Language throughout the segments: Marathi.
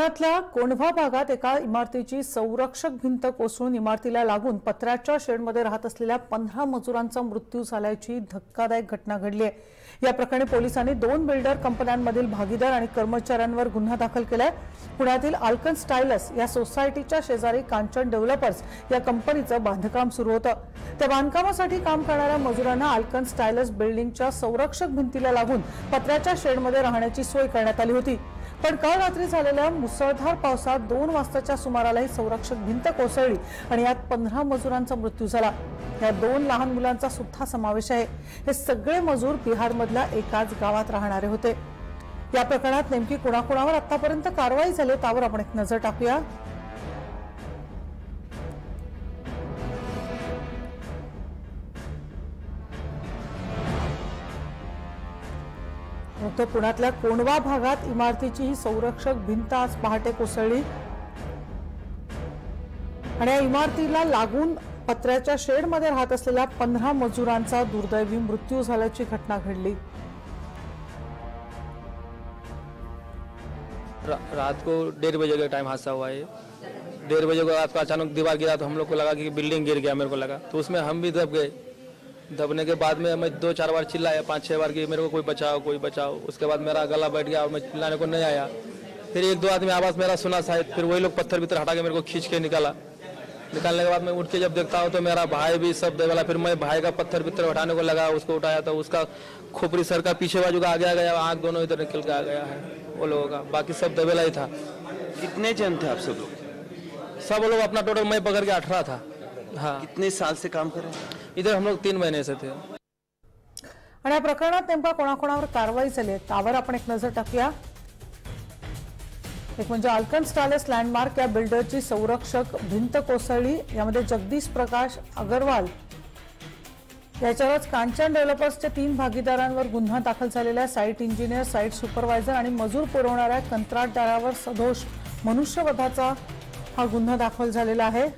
पुण्यातल्या कोंढवा भागात एका इमारतीची संरक्षक भिंत कोसळून इमारतीला लागून पत्र्याच्या शेडमध्ये राहत असलेल्या 15 मजुरांचा मृत्यू झाल्याची धक्कादायक घटना घडली आहे। या प्रकरणी पोलिसांनी 2 बिल्डर कंपन्यांमधील भागीदार आणि कर्मचाऱ्यांवर गुन्हा दाखल केलाय। पुण्यातील अल्कन स्टायलस या सोसायटीच्या शेजारी कांचन डेव्हलपर्स या कंपनीचं बांधकाम सुरू होतं। त्या बांधकामासाठी काम करणाऱ्या मजुरांना अल्कन स्टायलस बिल्डिंगच्या संरक्षक भिंतीला लागून पत्र्याच्या शेडमध्ये राहण्याची सोय करण्यात आली होती। पण काल रात्री झालेल्या मुसळधार पावसात 2 वाजताच्या सुमाराला ही संरक्षक भिंत कोसळली आणि यात 15 मजुरांचा मृत्यू झाला। या 2 लहान मुलांचा सुद्धा समावेश आहे। हे सगळे मजूर बिहारमधल्या एकाच गावात राहणारे होते। या प्रकरणात नेमकी कोणाकोणावर आतापर्यंत कारवाई झाली त्यावर आपण एक नजर टाकूया। तर पुण्यातल्या कोंढवा भागात इमारतीची ही संरक्षक भिंत आज पहाटे कोसळली आणि या इमारतीला लागून पत्र्याच्या शेडमध्ये राहत असलेल्या 15 मजुरांचा दुर्दैवी मृत्यू झाल्याची घटना घडली। रात को 1:30 बजे का टाइम हादसा हुआ है। 1:30 बजे को रात को अचानक दीवार गिरा तो हम लोग को लगा कि बिल्डिंग गिर गया, मेरे को लगा तो उसमें हम भी दब गए। दबने के बाद में मैं 2-4 बार चिल्लाया, 5-6 बार कि मेरे को कोई बचाओ कोई बचाओ। उसके बाद मेरा गला बैठ गया और मैं चिल्लाने को नहीं आया। फिर 1-2 आदमी आवाज़ मेरा सुना शायद, फिर वही लोग पत्थर भीतर हटा के मेरे को खींच के निकालने के बाद मैं उठ के जब देखता हूँ तो मेरा भाई भी सब दबेला। फिर मैं भाई का पत्थर भीतर उठाने को लगा, उसको उठाया तो उसका खोपड़ी सर का पीछे बाजू का आगे आ गया, आँख दोनों इधर निकल के आ गया है वो लोगों का। बाकी सब दबेला ही था। कितने जन थे आप सब लोग? सब लोग अपना टोटल मैं पकड़ के 18 था। हाँ। कितने साल से काम कर रहे हैं इधर? हम लोग 3 महीने से थे। आणि या प्रकरणात नेमका कोणाकोणावर कारवाई झाली आहे त्यावर आपण एक नजर टाकूया। एक म्हणजे अल्कन स्टायलस लँडमार्क या बिल्डरची संरक्षक भिंत कोसळली। यामध्ये जगदीश प्रकाश अग्रवाल याच्यावरच कांचन डेव्हलपर्सच्या 3 भागीदारांवर गुन्हा दाखल झालेला आहे। साइट इंजिनियर, साइट सुपरवायझर आणि मजूर पुरवणाऱ्या कंत्राटदारावर सदोष मनुष्यवधाचा हा गुन्हा दाखल झालेला आहे।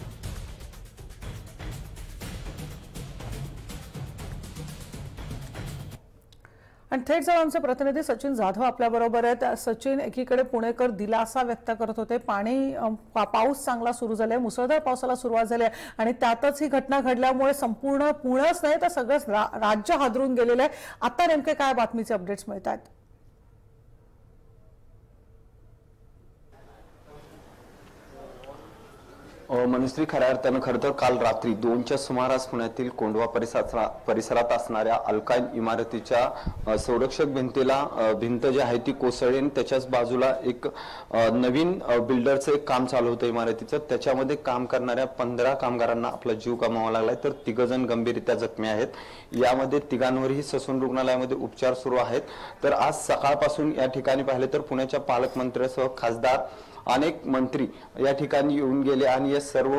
आणि थेट जाऊन आमचे प्रतिनिधी सचिन जाधव आपल्या बरोबर आहेत। सचिन, एकीकडे पुणेकर दिलासा व्यक्त करत होते, पाऊस चांगला सुरू झालाय, मुसळधार पावसाला सुरुवात झाली आहे आणि त्यातच ही घटना घडल्यामुळे संपूर्ण पुणेच नाही तर सगळंच राज्य हादरून गेलेलं आहे। आता नेमके काय बातमीचे अपडेट्स मिळतात? मनस्वी खऱ्या अर्थानं खरं तर काल रात्री 2च्या सुमारास पुण्यातील कोंढवा परिसरात असणाऱ्या अल्काइन इमारतीच्या संरक्षक भिंत जी आहे ती कोसळली आणि त्याच्याच बाजूला एक नवीन बिल्डरचं एक काम चालू होतं इमारतीचं। त्याच्यामध्ये काम करणाऱ्या 15 कामगारांना आपला जीव गमवावा लागलाय, तर 3 जण गंभीररित्या जखमी आहेत। यामध्ये 3घांवरही ससून रुग्णालयामध्ये उपचार सुरू आहेत। तर आज सकाळपासून या ठिकाणी पाहिले तर पुण्याच्या पालकमंत्र्यांसह खासदार अनेक मंत्री या ठिकाणी येऊन गेले आणि या सर्व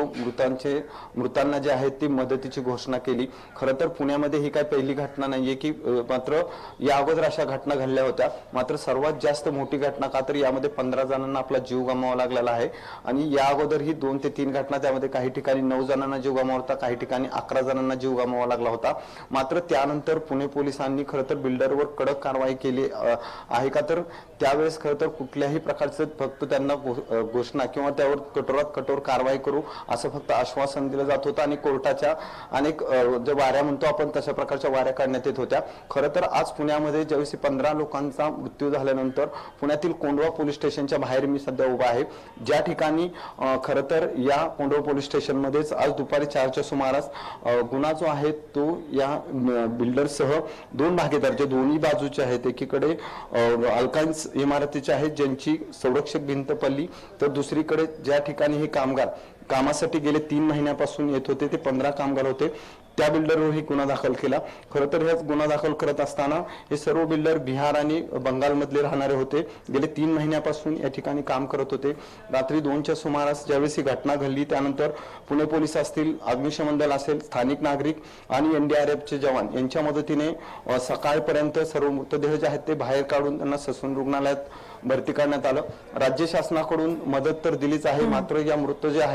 मृतांना जे आहेत ती मदतीची घोषणा केली। खरं तर पुण्यामध्ये ही काय पहिली घटना नाहीये की मात्र या अगोदर अशा घटना घडल्या होत्या, मात्र सर्वात जास्त मोठी घटना का तर यामध्ये 15 जणांना आपला जीव गमवावा लागलेला आहे। आणि या अगोदर ही 2 ते 3 घटना, त्यामध्ये काही ठिकाणी 9 जणांना जीव गमवावा होता, काही ठिकाणी 11 जणांना जीव गमवावा लागला होता। मात्र त्यानंतर पुणे पोलिसांनी खरं तर बिल्डरवर कडक कारवाई केली आहे का तर त्यावेळेस खरं तर कुठल्याही प्रकारचं फक्त त्यांना घोषणा किंवा त्यावर कठोरात कठोर कारवाई करू असं फक्त आश्वासन दिलं जात होतं आणि कोर्टाच्या अनेक जे वाऱ्या म्हणतो आपण तशा प्रकारच्या वाऱ्या काढण्यात येत होत्या। खरं तर आज पुण्यामध्ये ज्यावेळी 15 लोकांचा मृत्यू झाल्यानंतर पुण्यातील कोंढवा पोलीस स्टेशनच्या बाहेर मी सध्या उभा आहे, ज्या ठिकाणी खरं तर या कोंढवा पोलीस स्टेशनमध्येच आज दुपारी 4च्या सुमारास गुन्हा जो आहे तो या बिल्डरसह 2 भागीदार जे दोन्ही बाजूचे आहेत, एकीकडे अल्काइन्स इमारतीचे आहेत ज्यांची संरक्षक भिंत पडली, तर दुसरीकडे ज्या ठिकाणी हे कामगार कामासाठी गेले 3 महिन्यापासून येत होते ते 15 कामगार होते, त्या बिल्डरवरही गुन्हा दाखल केला। खरं तर हे गुन्हा दाखल करत असताना हे सर्व बिल्डर बिहार आणि बंगालमधले राहणारे होते, गेले 3 महिन्यापासून या ठिकाणी काम करत होते। रात्री 2च्या सुमारास ज्यावेळेस ही घटना घडली त्यानंतर पुणे पोलीस असतील, अग्निशमन दल असेल, स्थानिक नागरिक आणि NDRFचे जवान यांच्या मदतीने सकाळपर्यंत सर्व मृतदेह जे आहेत ते बाहेर काढून त्यांना ससून रुग्णालयात भरती करण्यात आलं। राज्य शासनाकडून मदत तर दिलीच आहे, मात्र या मृत जे आहेत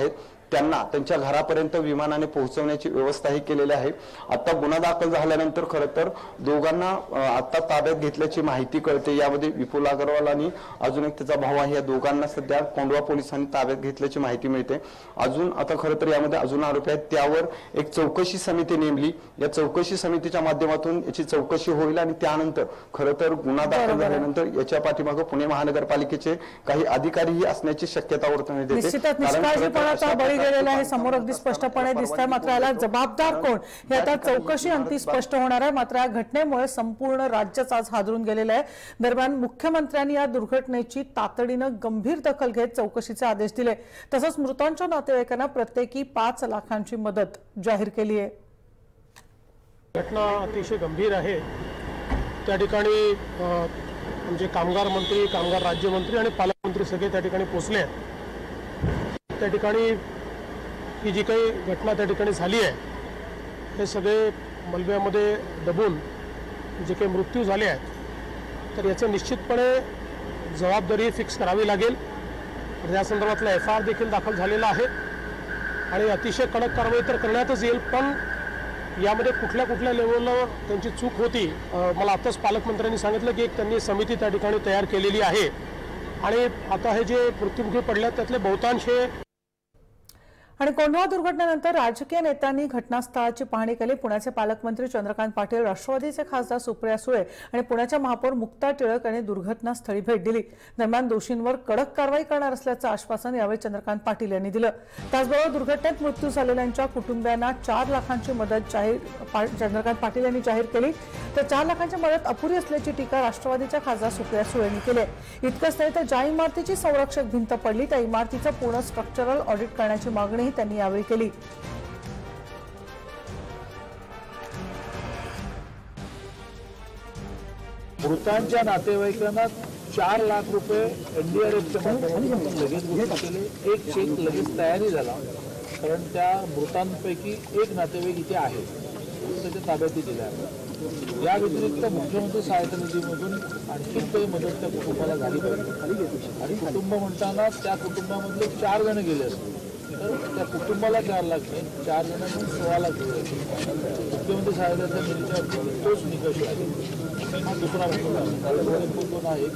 त्यांना त्यांच्या घरापर्यंत विमानाने पोहोचवण्याची व्यवस्थाही केलेली आहे। आता गुन्हा दाखल झाल्यानंतर खरं तर दोघांना आता ताब्यात घेतल्याची माहिती कळते। यामध्ये विपुल अग्रवाल आणि अजून एक त्याचा भाऊ आहे, या दोघांना सध्या कोंढवा पोलिसांनी ताब्यात घेतल्याची माहिती मिळते। अजून आता खरं तर यामध्ये अजून आरोपी आहेत, त्यावर एक चौकशी समिती नेमली। या चौकशी समितीच्या माध्यमातून याची चौकशी होईल आणि त्यानंतर खरं तर गुन्हा दाखल झाल्यानंतर याच्या पाठीमागे पुणे महानगरपालिकेचे काही अधिकारीही असण्याची शक्यता वर्तवण्यात येते। निश्चितच निष्काळजीपणाचा बळी गेलेला आहे, समोर अगदी स्पष्टपणे दिसतंय। मात्र याला जबाबदार कोण हे आता चौकशी अंती स्पष्ट होणार आहे। मात्र या घटनेमुळे संपूर्ण राज्यच आज हादरून गेलेलं आहे। दरम्यान मुख्यमंत्र्यांनी या दुर्घटनेची तातडीनं गंभीर दखल घेत चौकशीचे आदेश दिले। तसंच मृतांच्या नातेवाईकांना प्रत्येकी 5 लाखांची मदत जाहीर केली आहे। घटना अतिशय गंभीर आहे। त्या ठिकाणी म्हणजे कामगार मंत्री, कामगार राज्यमंत्री आणि पालकमंत्री सगळे त्या ठिकाणी पोहोचले आहेत। त्या ठिकाणी ही जी काही घटना त्या ठिकाणी झाली आहे, हे सगळे मलब्यामध्ये दबून जे काही मृत्यू झाले आहेत, तर याचे निश्चितपणे जबाबदारी फिक्स करावी लागेल। या संदर्भातला FIR देखील दाखल झालेला आहे आणि अतिशय कडक कारवाई तर करण्यातच येईल। पण यामध्ये कुठल्या कुठल्या लेवलला त्यांची चूक होती, मला आताच पालकमंत्र्यांनी सांगितलं की एक त्यांनी समिती त्या ठिकाणी तयार केलेली आहे आणि आता हे जे मृत्युमुखी पडले त्यातले बहुतांश हे आणि कोंढवा दुर्घटनेनंतर राजकीय नेत्यांनी घटनास्थळाची पाहणी केली। पुण्याचे पालकमंत्री चंद्रकांत पाटील, राष्ट्रवादीचे खासदार सुप्रिया सुळे आणि पुण्याच्या महापौर मुक्ता टिळक यांनी दुर्घटनास्थळी भेट दिली। दरम्यान दोषींवर कडक कारवाई करणार असल्याचं आश्वासन यावेळी चंद्रकांत पाटील यांनी दिलं। त्याचबरोबर दुर्घटनेत मृत्यू झालेल्यांच्या कुटुंबियांना 4 लाखांची मदत चंद्रकांत पाटील यांनी जाहीर केली। तर 4 लाखांची मदत अपुरी असल्याची टीका राष्ट्रवादीच्या खासदार सुप्रिया सुळे यांनी केली। इतकंच नाही तर ज्या इमारतीची संरक्षक भिंत पडली त्या इमारतीचं पूर्ण स्ट्रक्चरल ऑडिट करण्याची मागणी त्यांनी यावेळी केली। मृतांच्या नातेवाईकांना 4 लाख रुपये NDRFच्या माध्यमातून लगेच घोषित केले। एक चेक लगेच तयारी झाला, कारण त्या मृतांपैकी एक नातेवाईक इथे आहे, त्याच्या ताब्यात दिल्या आहे। या व्यतिरिक्त मुख्यमंत्री सहायता निधीमधून आणखी काही मदत त्या कुटुंबाला झाली पाहिजे आणि कुटुंब म्हणताना त्या कुटुंबामधले 4 जण गेले असतील तर त्या कुटुंबाला 4 लाख नाही, 4 जणांना 16 लाख रुपये मुख्यमंत्री सहायता निधीच्या तोच निकष आहे। हा दुसरा मुद्दा आहे।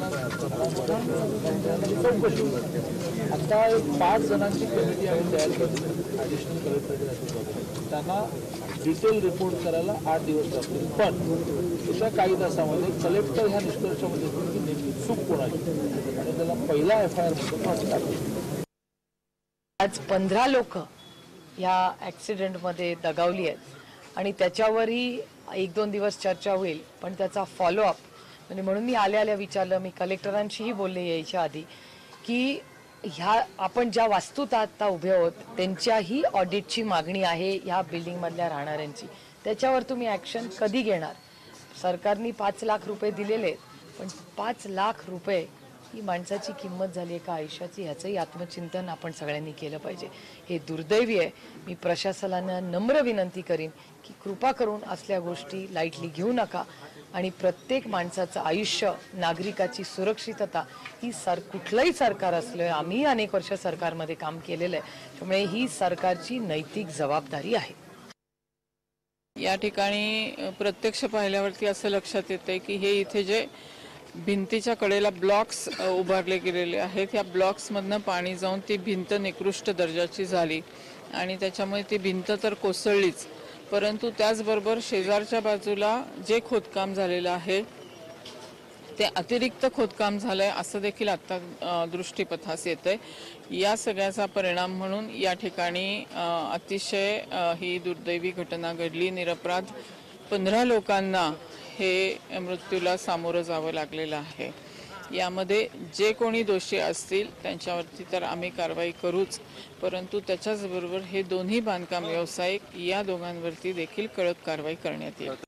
चौकशी आता एक 5 जणांची कमिटी आम्ही तयार केली, ॲडिशनल कलेक्टर त्यांना डिटेल रिपोर्ट करायला 8 दिवस लागतील। पण अशा काही तासामध्ये कलेक्टर ह्या निष्कर्षामध्ये येतील की नेमकी चूक कोणाची आणि त्याला पहिला FIR म्हणून टाकतो। आज 15 लोक या ॲक्सिडेंटमध्ये दगावली आहेत आणि त्याच्यावरही 1-2 दिवस चर्चा होईल, पण त्याचा फॉलोअप म्हणजे म्हणून मी आल्या विचारलं, मी कलेक्टरांशीही बोलले यायच्या आधी की ह्या आपण ज्या वास्तूत आता उभे आहोत त्यांच्याही ऑडिटची मागणी आहे ह्या बिल्डिंगमधल्या राहणाऱ्यांची। त्याच्यावर तुम्ही ॲक्शन कधी घेणार? सरकारने 5 लाख रुपये दिलेले, पण 5 लाख रुपये ही माणसाची किंमत झाली आहे का आयुष्याची, ह्याचंही आत्मचिंतन आपण सगळ्यांनी केलं पाहिजे। हे दुर्दैवी आहे। मी प्रशासनाला नम्र विनंती करीन की कृपा करून असल्या गोष्टी लाईटली घेऊ नका आणि प्रत्येक माणसाचं आयुष्य, नागरिकाची सुरक्षितता ही कुठलंही सरकार असलं, आम्ही अनेक वर्ष सरकारमध्ये काम केलेलं आहे, त्यामुळे ही सरकारची नैतिक जबाबदारी आहे। या ठिकाणी प्रत्यक्ष पाहिल्यावरती असं लक्षात येते की हे इथे जे भिंतीच्या कडेला ब्लॉक्स उभारले गेलेले आहेत, ह्या ब्लॉक्समधनं पाणी जाऊन ती भिंत निकृष्ट दर्जाची झाली आणि त्याच्यामुळे ती भिंत तर कोसळलीच, परंतु त्याचबरोबर शेजारच्या बाजूला जे खोदकाम झालेलं आहे ते अतिरिक्त खोदकाम झालंय असं देखील आता दृष्टीपथास येतंय। या सगळ्याचा परिणाम म्हणून या ठिकाणी अतिशय ही दुर्दैवी घटना घडली। निरपराध 15 लोकांना हे मृत्यूला सामोरं जावं लागलेलं आहे। यामध्ये जे कोणी दोषी असतील त्यांच्यावरती तर आम्ही कारवाई करूच, परंतु त्याच्याचबरोबर हे दोन्ही बांधकाम व्यावसायिक या दोघांवरती देखील कडक कारवाई करण्यात येईल।